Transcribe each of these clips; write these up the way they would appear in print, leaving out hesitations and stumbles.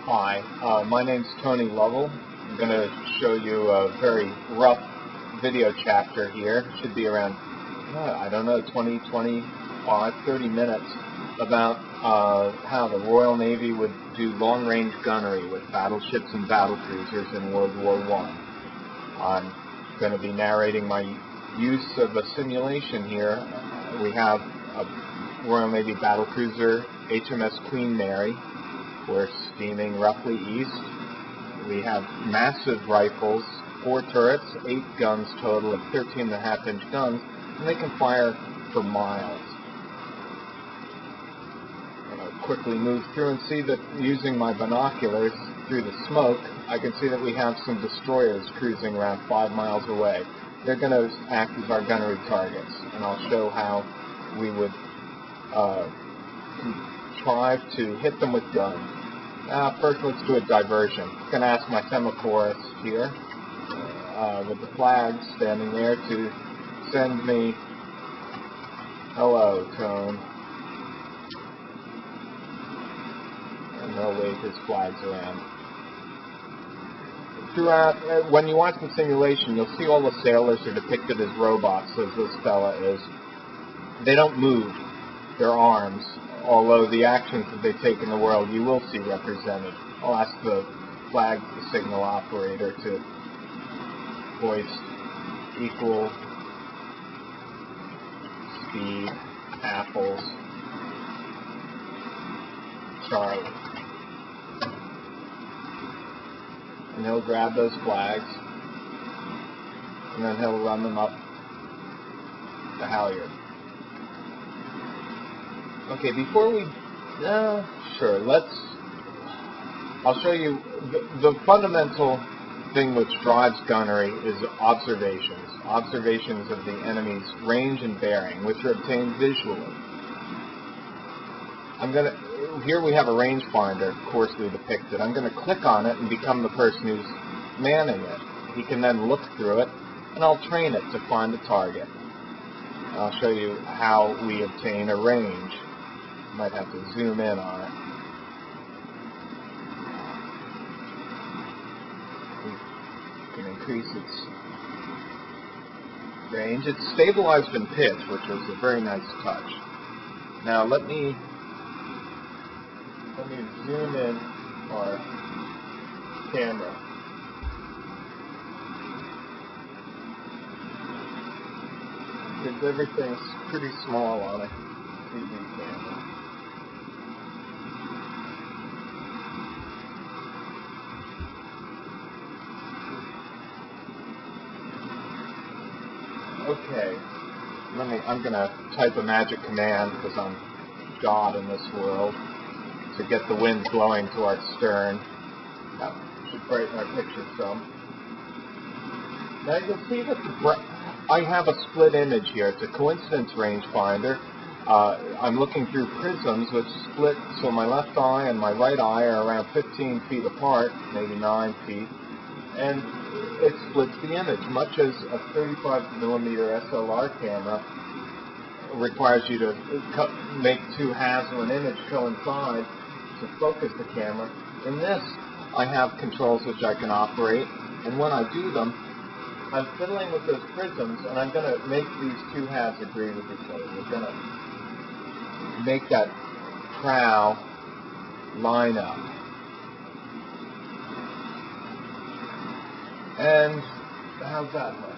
Hi, my name's Tony Lovell. I'm going to show you a very rough video chapter here. It should be around, I don't know, 20, 25, 30 minutes about how the Royal Navy would do long-range gunnery with battleships and battlecruisers in World War I. I'm going to be narrating my use of a simulation here. We have a Royal Navy battlecruiser, HMS Queen Mary. We're steaming roughly east. We have massive rifles, 4 turrets, 8 guns total of 13.5-inch guns, and they can fire for miles. I'm going to quickly move through and see that using my binoculars through the smoke, I can see that we have some destroyers cruising around 5 miles away. They're going to act as our gunnery targets, and I'll show how we would contrive to hit them with guns. First, let's do a diversion. I'm going to ask my semaphorist here, with the flag standing there, to send me hello tone. And he'll wave his flags around. Throughout, when you watch the simulation, you'll see all the sailors are depicted as robots, as this fella is. They don't move their arms, although the actions that they take in the world you will see represented. I'll ask the flag signal operator to hoist equal speed apples Charlie. And he'll grab those flags and then he'll run them up the halyard. Okay, before we, I'll show you the fundamental thing which drives gunnery is observations. Observations of the enemy's range and bearing, which are obtained visually. Here we have a rangefinder coarsely depicted. I'm going to click on it and become the person who's manning it. He can then look through it, and I'll train it to find the target. I'll show you how we obtain a range. Might have to zoom in on it. We can increase its range. It's stabilized in pitch, which was a very nice touch. Now let me zoom in our camera. Because everything's pretty small on a TV camera. Okay, I'm going to type a magic command because I'm God in this world to get the wind blowing to our stern. That should brighten our picture some. Now you can see that I have a split image here. It's a coincidence rangefinder. I'm looking through prisms which split, so my left eye and my right eye are around 15 feet apart, maybe 9 feet, and it splits the image, much as a 35mm SLR camera requires you to make 2 halves of an image coincide to focus the camera. In this, I have controls which I can operate, and when I do them, I'm fiddling with those prisms, and I'm going to make these 2 halves agree with each other. We're going to make that prow line up. And how's that look?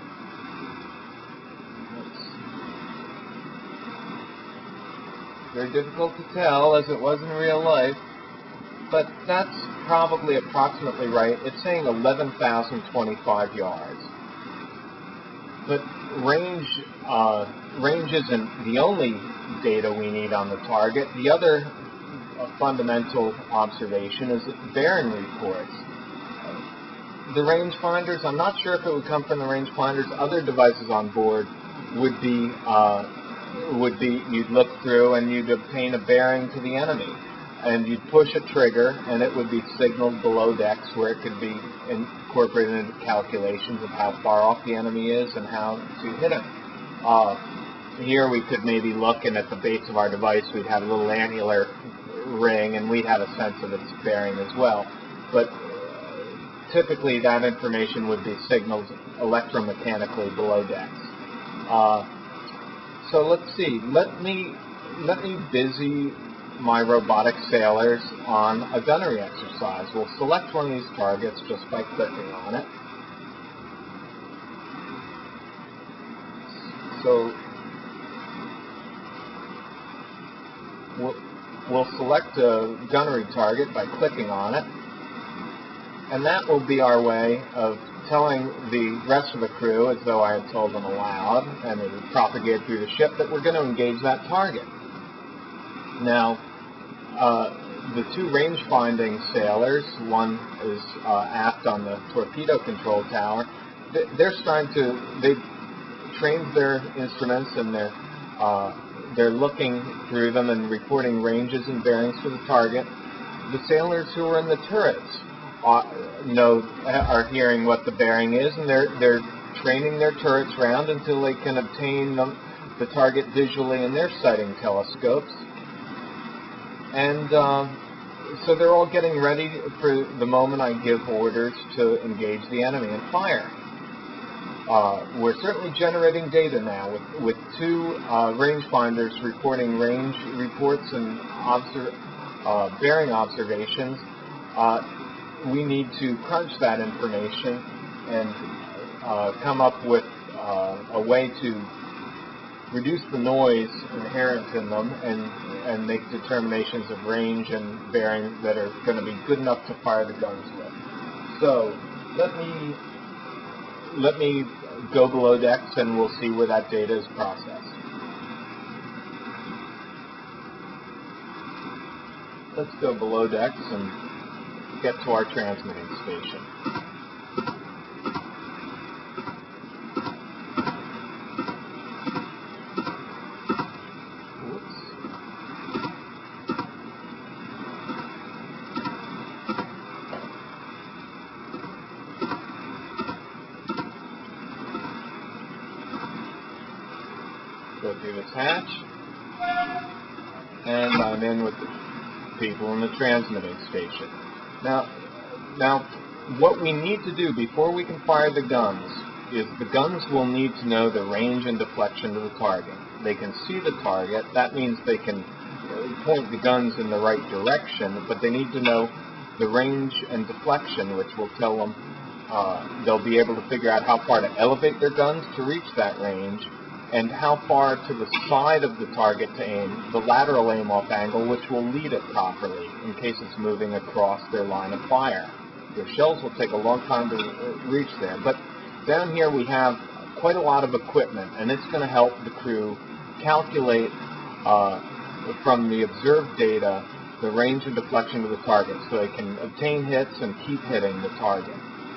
Very difficult to tell, as it was in real life, but that's probably approximately right. It's saying 11,025 yards. But range isn't the only data we need on the target. The other fundamental observation is bearing reports. The rangefinders, I'm not sure if it would come from the rangefinders. Other devices on board would be you'd look through and you'd obtain a bearing to the enemy, and you'd push a trigger and it would be signaled below decks where it could be incorporated into calculations of how far off the enemy is and how to hit him. Here we could maybe look, and at the base of our device we'd have a little annular ring, and we'd have a sense of its bearing as well. But typically that information would be signaled electromechanically below decks. So let's see. Let me busy my robotic sailors on a gunnery exercise. We'll select one of these targets just by clicking on it. So we'll select a gunnery target by clicking on it, and that will be our way of telling the rest of the crew, as though I had told them aloud, and it would propagate through the ship, that we're going to engage that target. Now, the two range-finding sailors, one is aft on the torpedo control tower, they're they've trained their instruments, and they're looking through them and reporting ranges and bearings for the target. The sailors who are in the turrets are hearing what the bearing is, and they're training their turrets round until they can obtain the target visually in their sighting telescopes. And so they're all getting ready for the moment I give orders to engage the enemy and fire. We're certainly generating data now with two rangefinders reporting range reports and bearing observations. We need to crunch that information and come up with a way to reduce the noise inherent in them and make determinations of range and bearing that are going to be good enough to fire the guns with. So let me go below decks, and we'll see where that data is processed. Let's go below decks and get to our transmitting station. Go through this hatch, and I'm in with the people in the transmitting station. Now, what we need to do before we can fire the guns is the guns will need to know the range and deflection of the target. They can see the target. That means they can point the guns in the right direction, but they need to know the range and deflection, which will tell them they'll be able to figure out how far to elevate their guns to reach that range, and how far to the side of the target to aim, the lateral aim-off angle, which will lead it properly in case it's moving across their line of fire. Their shells will take a long time to reach there. But down here we have quite a lot of equipment, and it's going to help the crew calculate from the observed data the range and deflection of the target so they can obtain hits and keep hitting the target.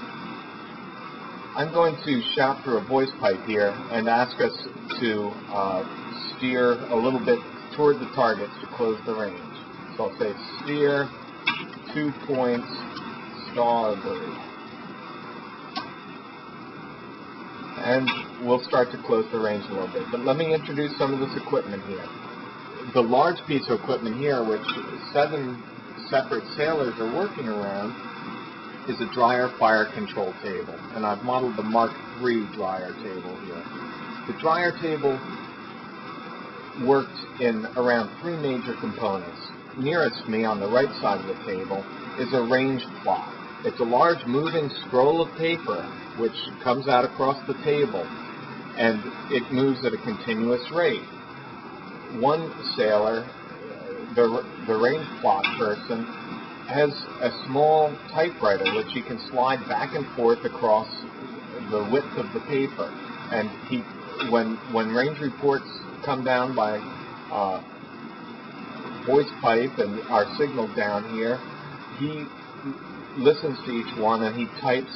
I'm going to shout through a voice pipe here and ask us to steer a little bit toward the targets to close the range. So I'll say steer 2 points starboard. And we'll start to close the range a little bit. But let me introduce some of this equipment here. The large piece of equipment here, which 7 separate sailors are working around, is a Dreyer Fire Control Table, and I've modeled the Mark III Dreyer table here. The Dreyer table worked in around 3 major components. Nearest me on the right side of the table is a range plot. It's a large moving scroll of paper which comes out across the table, and it moves at a continuous rate. One sailor, the range plot person, has a small typewriter which he can slide back and forth across the width of the paper, and when range reports come down by voice pipe and are signaled down here, he listens to each one and he types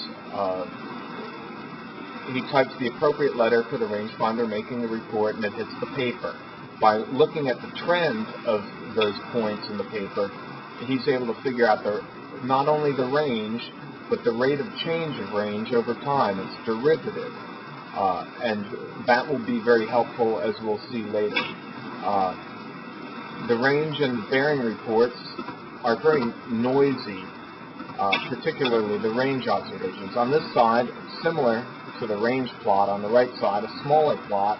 the appropriate letter for the rangefinder making the report, and it hits the paper. By looking at the trend of those points in the paper, he's able to figure out not only the range, but the rate of change of range over time. It's derivative, and that will be very helpful, as we'll see later. the range and bearing reports are very noisy, particularly the range observations. On this side, similar to the range plot, on the right side, a smaller plot,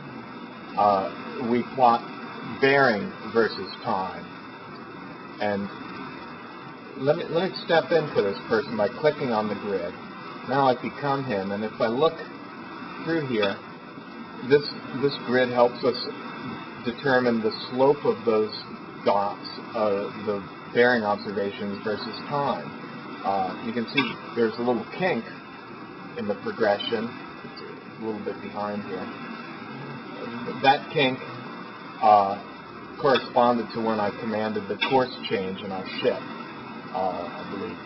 we plot bearing versus time. And let me step into this person by clicking on the grid. Now I've become him, and if I look through here, this grid helps us determine the slope of those dots, the bearing observations versus time. You can see there's a little kink in the progression. It's a little bit behind here. That kink corresponded to when I commanded the course change in our ship, I believe.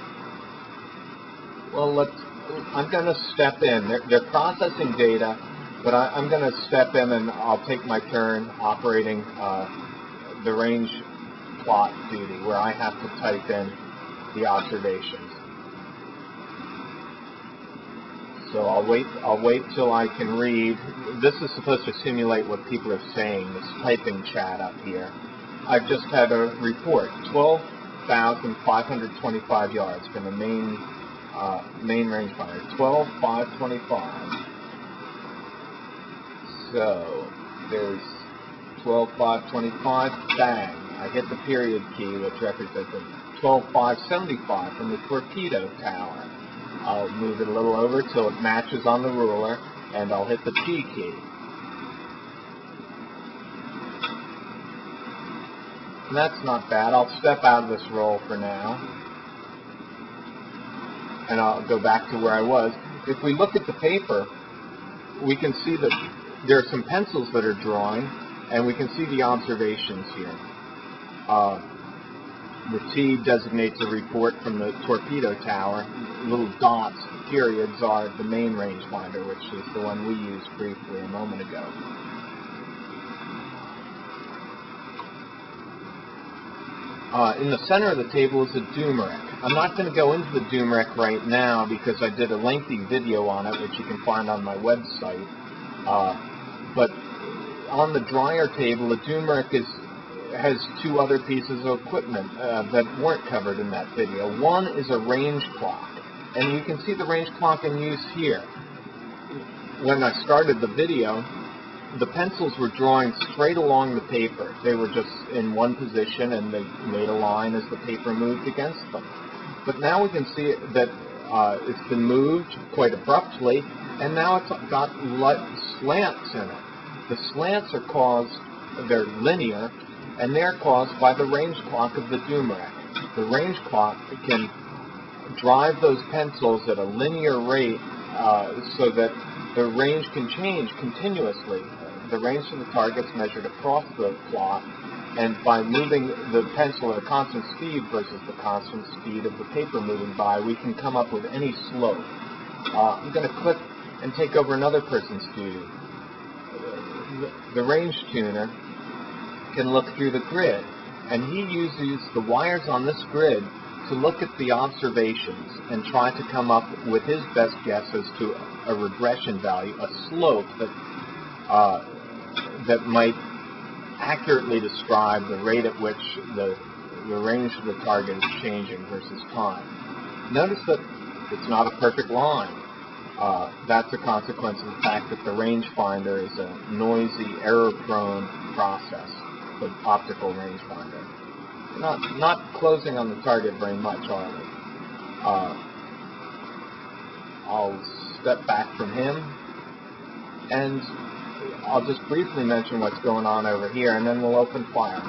Well, I'm going to step in. They're processing data, but I'm going to step in and I'll take my turn operating the range plot duty, where I have to type in the observations. So I'll wait till I can read. This is supposed to simulate what people are saying, this typing chat up here. I've just had a report, 12,525 yards from the main rangefinder, 12,525. So there's 12,525, bang. I hit the period key, which represents 12,575 from the torpedo tower. I'll move it a little over till it matches on the ruler, and I'll hit the P key. And that's not bad. I'll step out of this roll for now, and I'll go back to where I was. If we look at the paper, we can see that there are some pencils that are drawing, and we can see the observations here. The T designates a report from the torpedo tower. Little dots, periods, are the main rangefinder, which is the one we used briefly a moment ago. In the center of the table is a Dreyer. I'm not going to go into the Dreyer right now because I did a lengthy video on it, which you can find on my website. But on the Dreyer table, the Dreyer has two other pieces of equipment that weren't covered in that video. One is a range clock, and you can see the range clock in use here. When I started the video, the pencils were drawing straight along the paper. They were just in one position, and they made a line as the paper moved against them. But now we can see that it's been moved quite abruptly, and now it's got slants in it. The slants are they're linear, and they're caused by the range clock of the Dreyer. The range clock can drive those pencils at a linear rate so that the range can change continuously. The range to the target is measured across the plot, and by moving the pencil at a constant speed versus the constant speed of the paper moving by, we can come up with any slope. I'm going to click and take over another person's duty. The range tuner can look through the grid, and he uses the wires on this grid to look at the observations and try to come up with his best guess as to a regression value, a slope that might accurately describe the rate at which the range of the target is changing versus time. Notice that it's not a perfect line. That's a consequence of the fact that the rangefinder is a noisy, error-prone process, the optical rangefinder. Not closing on the target very much, are we? I'll step back from him, and I'll just briefly mention what's going on over here, and then we'll open fire.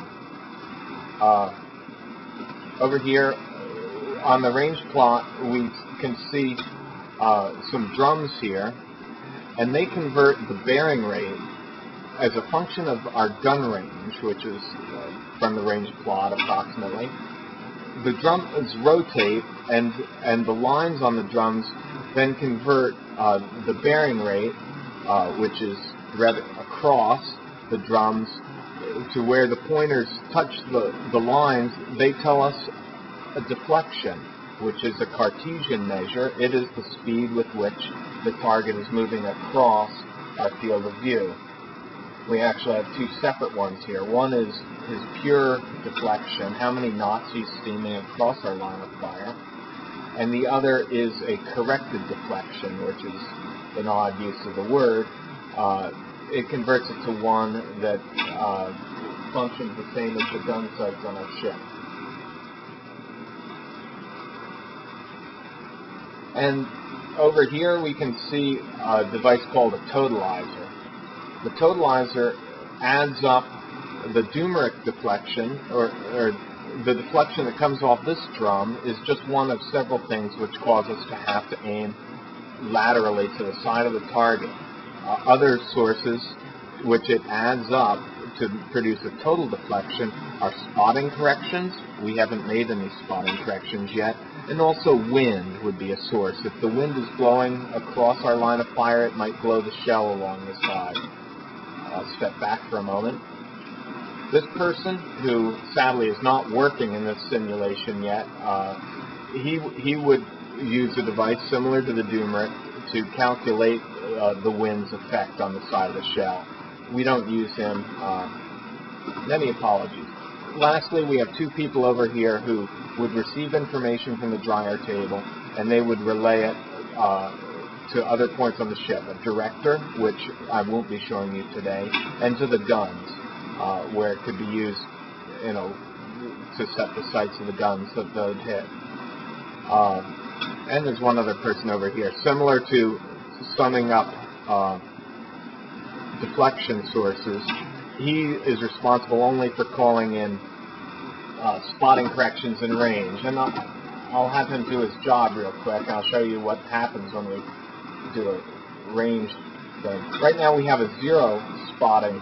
Over here, on the range plot, we can see some drums here, and they convert the bearing rate as a function of our gun range, which is from the range plot approximately. The drums rotate, and the lines on the drums then convert the bearing rate, which is read across the drums, to where the pointers touch the lines. They tell us a deflection, which is a Cartesian measure. It is the speed with which the target is moving across our field of view. we actually have two separate ones here. One is his pure deflection, how many knots he's steaming across our line of fire, and the other is a corrected deflection, which is an odd use of the word. It converts it to one that functions the same as the gun sights on our ship. And over here we can see a device called a totalizer. The totalizer adds up the Dreyer deflection, or the deflection that comes off this drum is just one of several things which cause us to have to aim laterally to the side of the target. Other sources which it adds up to produce a total deflection are spotting corrections. We haven't made any spotting corrections yet. And also wind would be a source. If the wind is blowing across our line of fire, it might blow the shell along the side. I'll step back for a moment. This person, who sadly is not working in this simulation yet, he would use a device similar to the Dreyer to calculate the wind's effect on the side of the shell. We don't use him. Many apologies. Lastly, we have two people over here who would receive information from the Dreyer table, and they would relay it to other points on the ship. A director, which I won't be showing you today, and to the guns, where it could be used, to set the sights of the guns that they'd hit. And there's one other person over here, similar to summing up deflection sources. He is responsible only for calling in spotting corrections in range, and I'll have him do his job real quick, and I'll show you what happens when we do a range thing. Right now we have a 0 spotting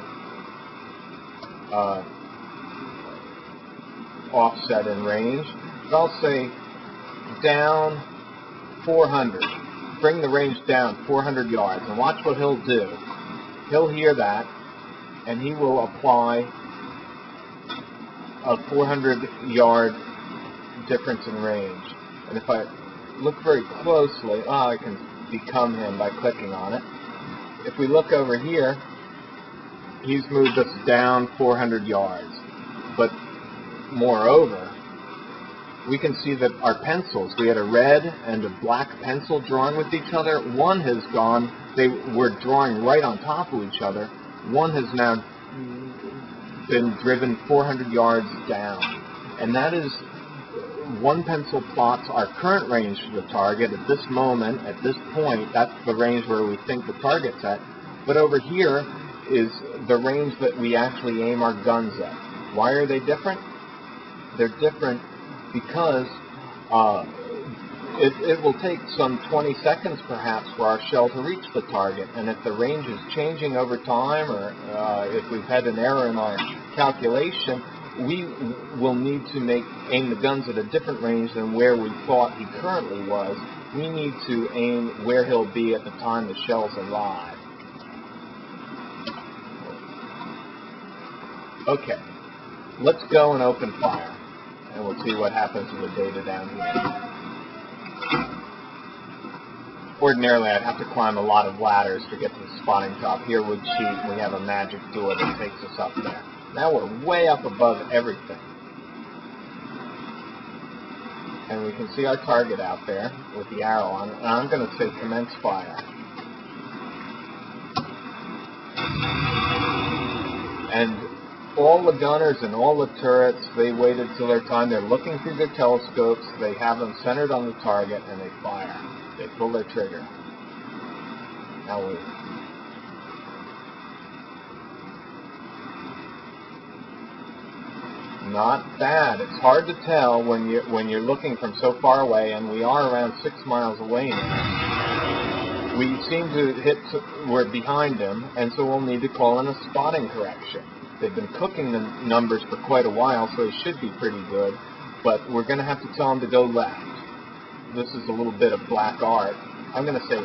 offset in range, but I'll say down 400. Bring the range down 400 yards, and watch what he'll do. He'll hear that, and he will apply a 400-yard difference in range. And if I look very closely, I can become him by clicking on it. If we look over here, he's moved us down 400 yards. But moreover, we can see that our pencils, we had a red and a black pencil drawing with each other. One has gone, they were drawing right on top of each other. One has now been driven 400 yards down. And that is, one pencil plots our current range for the target at this moment, at this point. That's the range where we think the target's at. But over here is the range that we actually aim our guns at. Why are they different? They're different because it will take some 20 seconds perhaps for our shell to reach the target, and if the range is changing over time, or if we've had an error in our calculation, we will need to aim the guns at a different range than where we thought he currently was. We need to aim where he'll be at the time the shell's arrive. Okay, let's go and open fire, and we'll see what happens with the data down here. Ordinarily, I'd have to climb a lot of ladders to get to the spotting top. Here with Cheat, we have a magic door that takes us up there. Now we're way up above everything. And we can see our target out there with the arrow on it. And I'm going to say commence fire. And all the gunners and all the turrets, they waited till their time. They're looking through their telescopes. They have them centered on the target, and they fire. They pull their trigger. Now we... Not bad. It's hard to tell when you're looking from so far away, and we are around 6 miles away now. We seem to we're behind them, and so we'll need to call in a spotting correction. They've been cooking the numbers for quite a while, so they should be pretty good, but we're going to have to tell them to go left. This is a little bit of black art. I'm going to say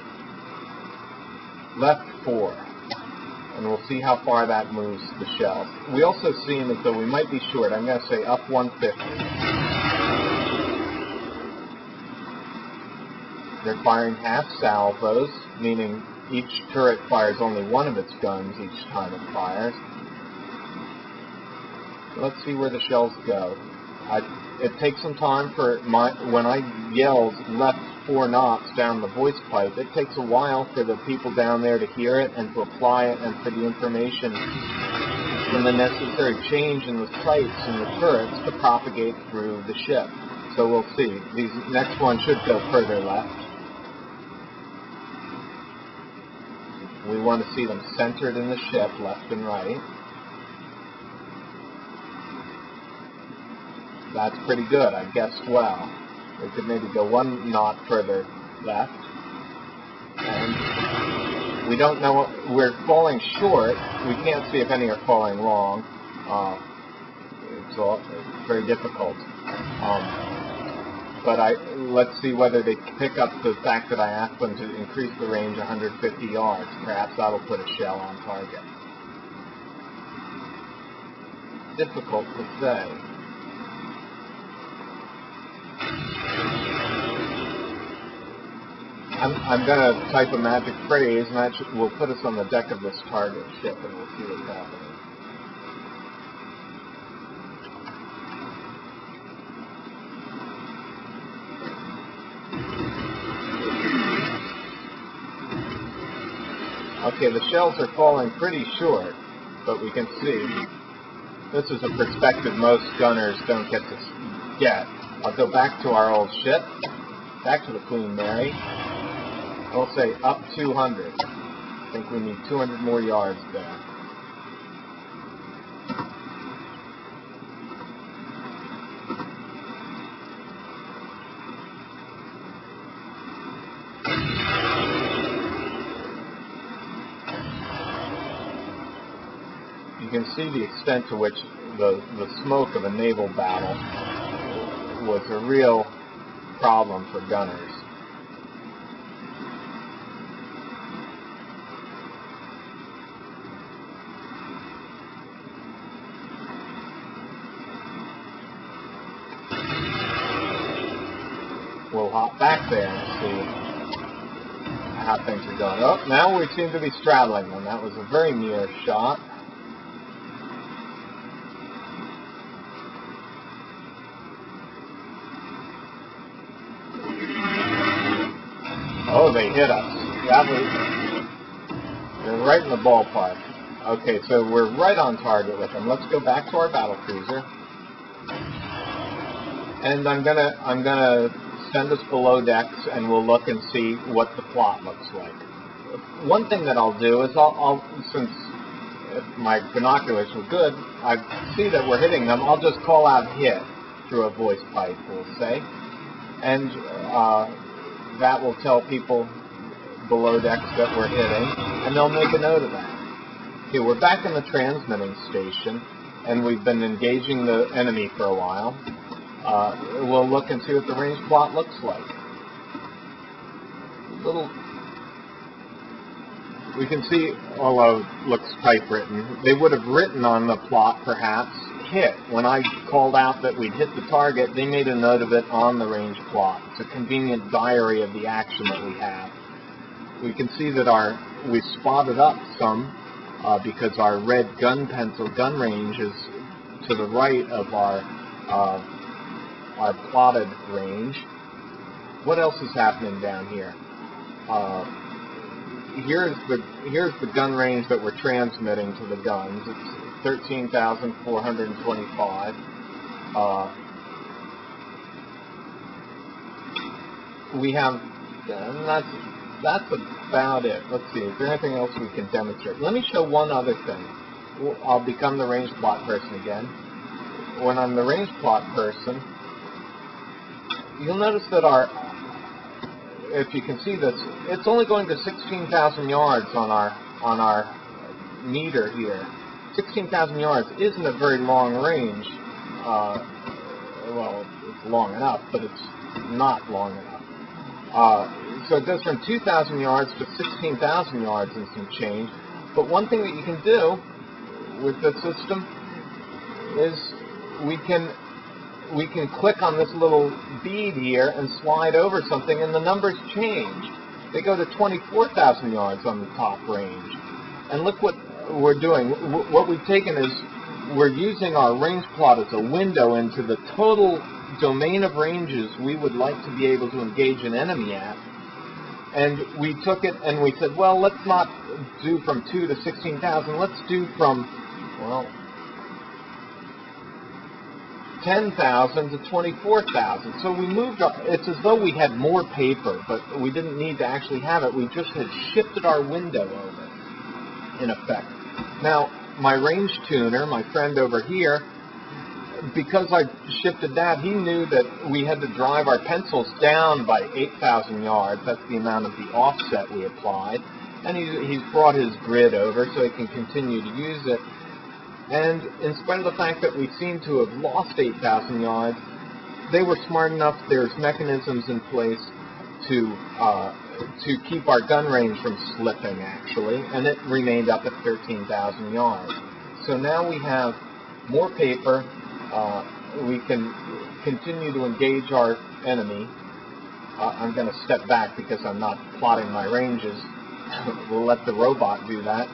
left 4, and we'll see how far that moves the shell. We also seem as though we might be short. I'm going to say up 150. They're firing half salvos, meaning each turret fires only one of its guns each time it fires. Let's see where the shells go. It takes some time for when I yell left 4 knots down the voice pipe, it takes a while for the people down there to hear it and to apply it and for the information and the necessary change in the sights and the turrets to propagate through the ship. So we'll see. These next one should go further left. We want to see them centered in the ship, left and right. That's pretty good. I guessed well. We could maybe go 1 knot further left. And we don't know what... We're falling short. We can't see if any are falling long. It's very difficult. But let's see whether they pick up the fact that I asked them to increase the range 150 yards. Perhaps that'll put a shell on target. Difficult to say. I'm going to type a magic phrase, and that will put us on the deck of this target ship, and we'll see what's happening. Okay, the shells are falling pretty short, but we can see this is a perspective most gunners don't get to get. I'll go back to our old ship, back to the Queen Mary. We'll say up 200. I think we need 200 more yards there. You can see the extent to which the smoke of a naval battle was a real problem for gunners. We'll hop back there and see how things are going. Oh, now we seem to be straddling them. That was a very near shot. Oh, they hit us. They're right in the ballpark. Okay, so we're right on target with them. Let's go back to our battle cruiser. And I'm gonna send us below decks, and we'll look and see what the plot looks like. One thing that I'll do is since my binoculars were good, I see that we're hitting them. I'll just call out hit through a voice pipe, we'll say, and that will tell people below decks that we're hitting, and they'll make a note of that. Okay, we're back in the transmitting station, and we've been engaging the enemy for a while. We'll look and see what the range plot looks like. We can see, although it looks typewritten, they would have written on the plot, perhaps, hit. When I called out that we'd hit the target, they made a note of it on the range plot. It's a convenient diary of the action that we have. We can see that we spotted up some because our red gun pencil gun range is to the right of our plotted range. What else is happening down here? Here's the gun range that we're transmitting to the guns. It's 13,425. We have, that's about it. Let's see, is there anything else we can demonstrate? Let me show one other thing. I'll become the range plot person again. When I'm the range plot person, you'll notice that if you can see this, it's only going to 16,000 yards on our meter here. 16,000 yards isn't a very long range. Well, it's long enough, but it's not long enough. So it goes from 2,000 yards to 16,000 yards and some change. But one thing that you can do with the system is we can click on this little bead here and slide over something, and the numbers change. They go to 24,000 yards on the top range. And look what we're doing. What we've taken is we're using our range plot as a window into the total domain of ranges we would like to be able to engage an enemy at. And we took it and we said, well, let's not do from 2 to 16,000. Let's do from, well, 10,000 to 24,000. So we moved our, it's as though we had more paper, but we didn't need to actually have it. We just had shifted our window over, in effect. Now, my range tuner, my friend over here, because I shifted that, he knew that we had to drive our pencils down by 8,000 yards. That's the amount of the offset we applied. And he's brought his grid over so he can continue to use it. And in spite of the fact that we seem to have lost 8,000 yards, they were smart enough, there's mechanisms in place to keep our gun range from slipping, actually, and it remained up at 13,000 yards. So now we have more paper. We can continue to engage our enemy. I'm going to step back because I'm not plotting my ranges. We'll let the robot do that.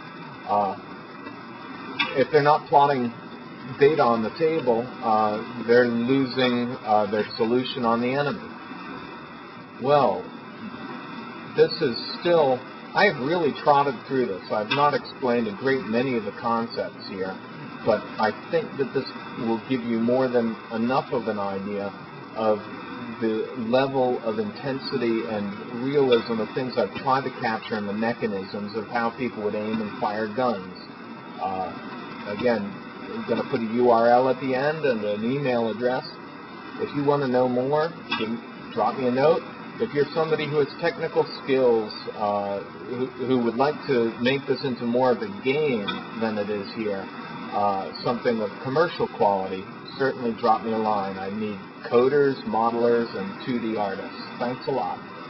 If they're not plotting data on the table, they're losing their solution on the enemy. Well, this is still, I've really trotted through this. I've not explained a great many of the concepts here, but I think that this will give you more than enough of an idea of the level of intensity and realism of things I've tried to capture in the mechanisms of how people would aim and fire guns. Again, I'm going to put a URL at the end and an email address. If you want to know more, you can drop me a note. If you're somebody who has technical skills, who would like to make this into more of a game than it is here, something of commercial quality, certainly drop me a line. I need coders, modelers, and 2D artists. Thanks a lot.